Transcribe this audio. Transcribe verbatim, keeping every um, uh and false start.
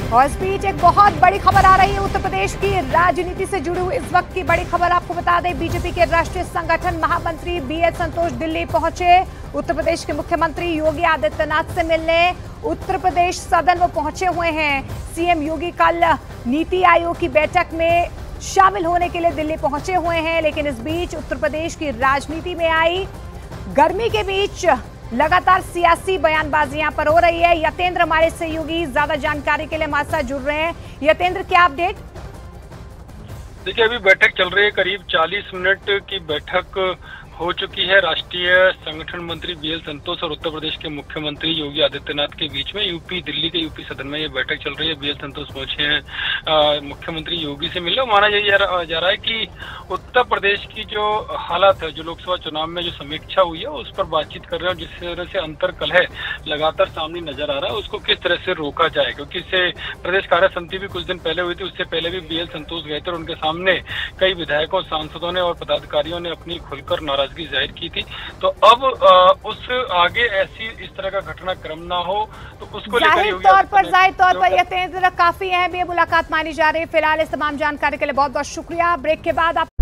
और इस बीच एक बहुत बड़ी खबर आ रही है उत्तर प्रदेश की राजनीति से जुड़ी हुई। इस वक्त की बड़ी खबर आपको बता दें, बीजेपी के राष्ट्रीय संगठन महामंत्री बी एल संतोष दिल्ली पहुंचे। उत्तर प्रदेश के मुख्यमंत्री योगी आदित्यनाथ से मिलने उत्तर प्रदेश सदन वो पहुंचे हुए हैं। सीएम योगी कल नीति आयोग की बैठक में शामिल होने के लिए दिल्ली पहुंचे हुए हैं, लेकिन इस बीच उत्तर प्रदेश की राजनीति में आई गर्मी के बीच लगातार सियासी बयानबाजी यहां पर हो रही है। यतेंद्र हमारे सहयोगी ज्यादा जानकारी के लिए हमारे साथ जुड़ रहे हैं। यतेंद्र, क्या अपडेट? देखिए, अभी बैठक चल रही है, करीब चालीस मिनट की बैठक हो चुकी है। राष्ट्रीय संगठन मंत्री बी एल संतोष और उत्तर प्रदेश के मुख्यमंत्री योगी आदित्यनाथ के बीच में यूपी दिल्ली के यूपी सदन में ये बैठक चल रही है। बी एल संतोष पहुंचे हैं मुख्यमंत्री योगी से मिलने। माना जा रहा है कि उत्तर प्रदेश की जो हालत है, जो लोकसभा चुनाव में जो समीक्षा हुई है, उस पर बातचीत कर रहे हैं। जिस तरह से अंतर कलह लगातार सामने नजर आ रहा है, उसको किस तरह से रोका जाए, क्योंकि इससे प्रदेश कार्य समिति भी कुछ दिन पहले हुई थी। उससे पहले भी बी एल संतोष गए थे और उनके सामने कई विधायकों, सांसदों ने और पदाधिकारियों ने अपनी खुलकर नाराजगी जाहिर की थी। तो अब आ, उस आगे ऐसी इस तरह का घटनाक्रम ना हो, तो उसको लेकर जाहिर तौर पर जाहिर तौर पर यतेंद्र काफी अहम ये मुलाकात मानी जा रही है। फिलहाल इस तमाम जानकारी के लिए बहुत बहुत शुक्रिया। ब्रेक के बाद आप